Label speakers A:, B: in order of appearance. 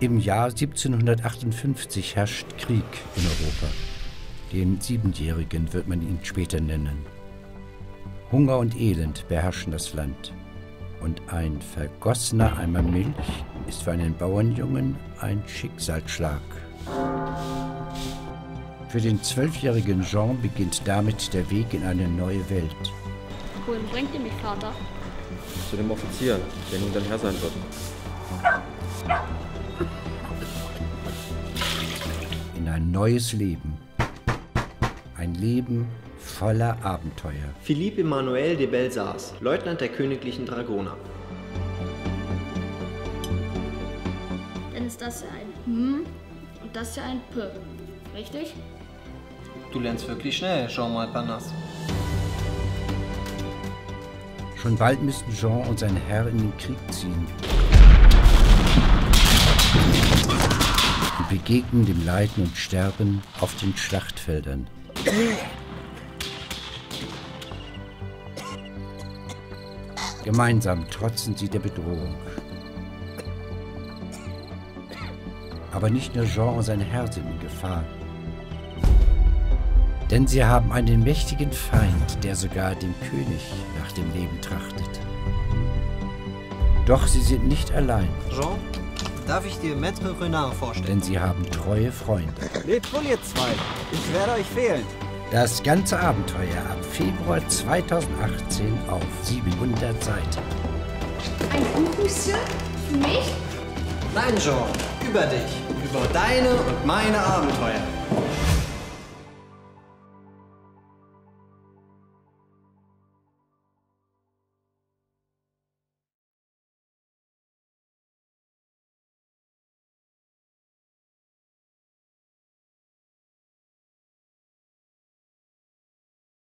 A: Im Jahr 1758 herrscht Krieg in Europa. Den Siebenjährigen wird man ihn später nennen. Hunger und Elend beherrschen das Land. Und ein vergossener Eimer Milch ist für einen Bauernjungen ein Schicksalsschlag. Für den 12-jährigen Jean beginnt damit der Weg in eine neue Welt.
B: Wohin bringt ihr mich, Vater?
C: Zu dem Offizier, der nun dein Herr sein wird.
A: In ein neues Leben. Ein Leben voller Abenteuer.
D: Philippe Emmanuel de Belsars, Leutnant der königlichen Dragoner.
B: Dann ist das ja ein und das ja ein P. Richtig?
D: Du lernst wirklich schnell, Jean Montparnasse.
A: Schon bald müssen Jean und sein Herr in den Krieg ziehen. Und begegnen dem Leiden und Sterben auf den Schlachtfeldern. Gemeinsam trotzen sie der Bedrohung. Aber nicht nur Jean und sein Herr sind in Gefahr. Denn sie haben einen mächtigen Feind, der sogar dem König nach dem Leben trachtet. Doch sie sind nicht allein.
D: Jean, darf ich dir Maître Renard vorstellen?
A: Denn sie haben treue Freunde.
E: Lebt wohl, ihr zwei. Ich werde euch fehlen.
A: Das ganze Abenteuer ab Februar 2018 auf 700 Seiten.
B: Ein Buch, Monsieur? Für mich?
D: Nein, Jean, über dich. Über deine und meine Abenteuer.